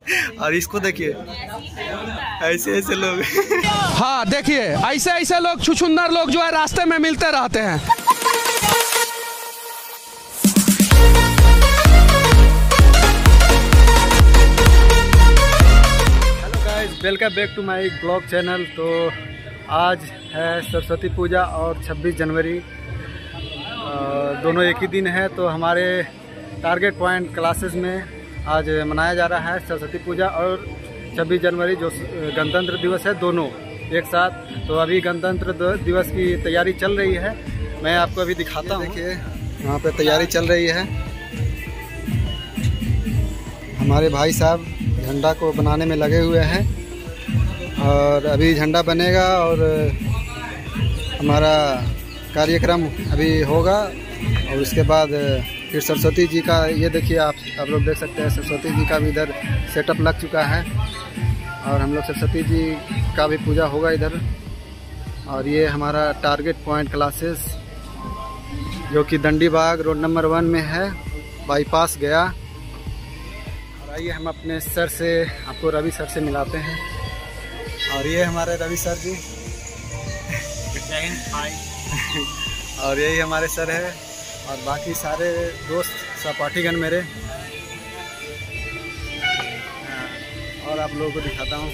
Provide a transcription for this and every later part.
और इसको देखिए, ऐसे ऐसे लोग। हाँ देखिए, ऐसे ऐसे लोग छुछुंदर लोग जो है रास्ते में मिलते रहते हैं। Hello guys, welcome back to my blog channel. तो आज है सरस्वती पूजा और 26 जनवरी, दोनों एक ही दिन है। तो हमारे टारगेट पॉइंट क्लासेस में आज मनाया जा रहा है सरस्वती पूजा और 26 जनवरी जो गणतंत्र दिवस है, दोनों एक साथ। तो अभी गणतंत्र दिवस की तैयारी चल रही है, मैं आपको अभी दिखाता हूँ। देखिए यहाँ पे तैयारी चल रही है। हमारे भाई साहब झंडा को बनाने में लगे हुए हैं और अभी झंडा बनेगा और हमारा कार्यक्रम अभी होगा। और उसके बाद फिर सरस्वती जी का, ये देखिए आप लोग देख सकते हैं, सरस्वती जी का भी इधर सेटअप लग चुका है और हम लोग सरस्वती जी का भी पूजा होगा इधर। और ये हमारा टारगेट पॉइंट क्लासेस जो कि दंडी बाग रोड नंबर 1 में है, बाईपास गया। और आइए हम अपने सर से, आपको रवि सर से मिलाते हैं। और ये हमारे रवि सर जी और यही हमारे सर है और बाकी सारे दोस्त सहपाठीगण मेरे। और आप लोगों को दिखाता हूँ,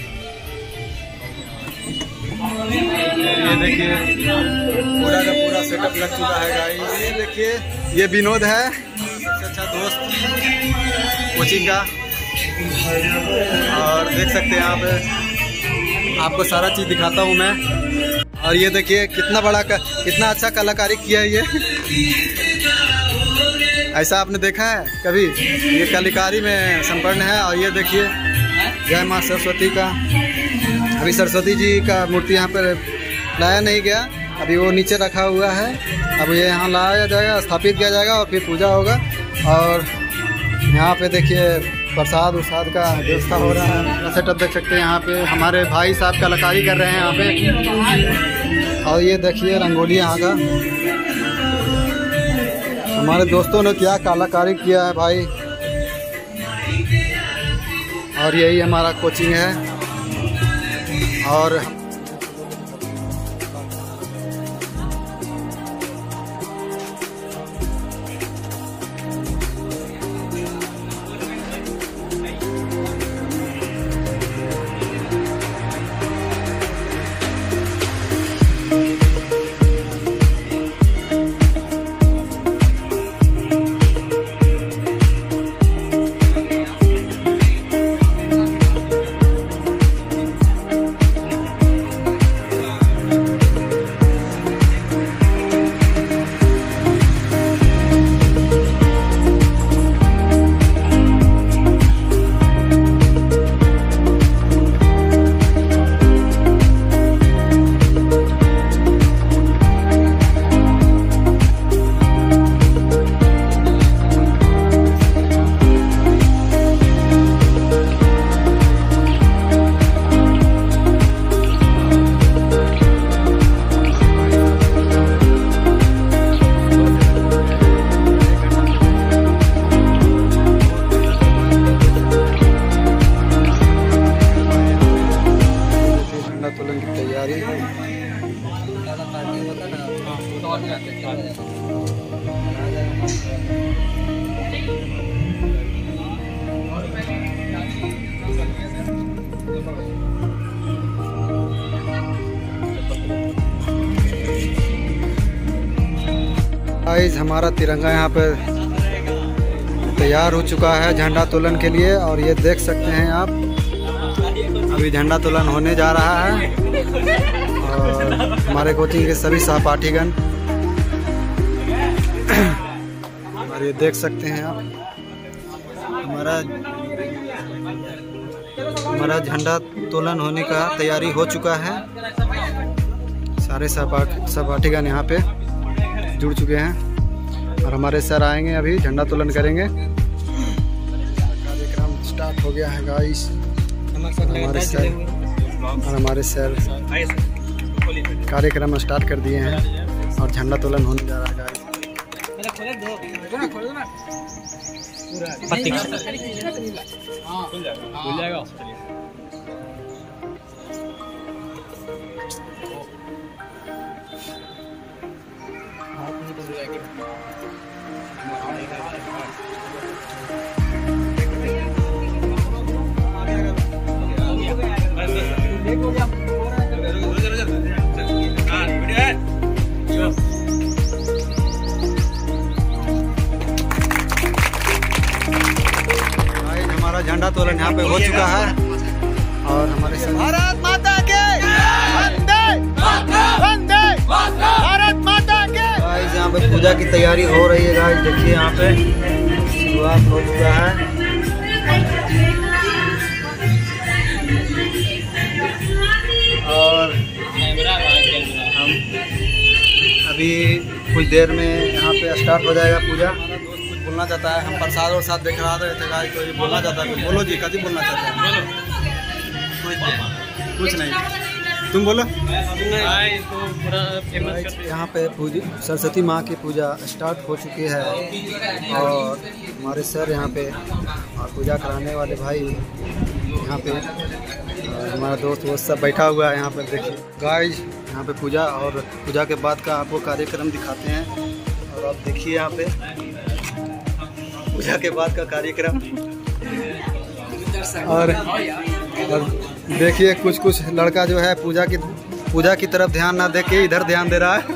ये देखिए पूरा का पूरा सेटअप लग चुका है गाइस। ये देखिए, ये विनोद है, सबसे अच्छा दोस्त कोचिंग का। और देख सकते हैं आप, आपको सारा चीज़ दिखाता हूँ मैं। और ये देखिए कितना अच्छा कलाकारी किया है ये। ऐसा आपने देखा है कभी? ये कलाकारी में संपन्न है। और ये देखिए जय माँ सरस्वती का, अभी सरस्वती जी का मूर्ति यहाँ पर लाया नहीं गया, अभी वो नीचे रखा हुआ है। अब ये यहाँ लाया जाएगा, स्थापित किया जाएगा और फिर पूजा होगा। और यहाँ पे देखिए प्रसाद उरसाद का व्यवस्था हो रहा है। सेटअप देख सकते हैं, यहाँ पे हमारे भाई साहब कलाकारी कर रहे हैं यहाँ पे। और ये देखिए रंगोली यहाँ का, हमारे दोस्तों ने क्या कलाकारी किया है भाई। और यही हमारा कोचिंग है। और तुलन की तैयारी गाइस। हमारा तिरंगा यहाँ पे तैयार हो चुका है झंडा तोलन के लिए। और ये देख सकते हैं आप, अभी झंडा तोलन होने जा रहा है। और हमारे कोचिंग के सभी सहपाठीगण, और ये देख सकते हैं आप, हमारा झंडा तोलन होने का तैयारी हो चुका है। सारे सहपाठीगण यहाँ पे जुड़ चुके हैं और हमारे सर आएंगे, अभी झंडा तोलन करेंगे। कार्यक्रम स्टार्ट हो गया है गाइस। हमारे सर कार्यक्रम स्टार्ट कर दिए हैं और झंडा तोलन होने जा रहा है गाइस। हमारा झंडा तोलन यहाँ पे हो चुका है और हमारे भारत माता के वंदे वंदे भारत माता के। गाइस यहाँ पे पूजा की तैयारी हो रही है। गाइस देखिए यहाँ पे शुरुआत हो चुका है और हम अभी कुछ देर में यहाँ पे स्टार्ट हो जाएगा पूजा। कुछ बोलना चाहता है, हम प्रसाद और साथ देख रहा रहे थे गाइस, तो ये बोलना चाहता है। बोलो जी, कभी बोलना चाहता है? कुछ नहीं, तुम बोलो। यहाँ पे पूजा सरस्वती माँ की पूजा स्टार्ट हो चुकी है और हमारे सर यहाँ पे और पूजा कराने वाले भाई यहाँ पे हमारा दोस्त वो सब बैठा हुआ है यहाँ पे। देखिए गाइस यहाँ पे पूजा और पूजा के बाद का आपको कार्यक्रम दिखाते हैं और आप देखिए यहाँ पे पूजा के बाद का कार्यक्रम और देखिए कुछ लड़का जो है पूजा की तरफ ध्यान ना दे के इधर ध्यान दे रहा है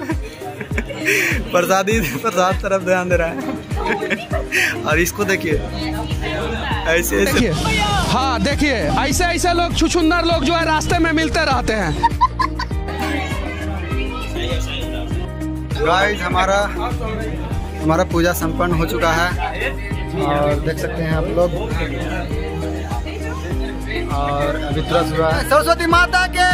प्रसाद तरफ ध्यान दे रहा है और इसको देखिए ऐसे देखिए, हाँ देखिए ऐसे लोग छुछुंदर लोग जो है रास्ते में मिलते रहते हैं। गाइस हमारा पूजा संपन्न हो चुका है और देख सकते हैं आप लोग और अभी तुरंत हुआ है सरस्वती माता के।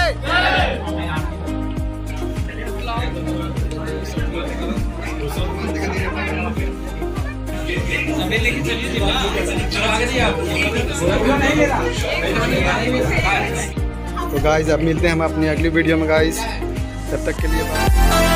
तो गाइस अब मिलते हैं हम अपनी अगली वीडियो में गाइस, तब तक के लिए बाय।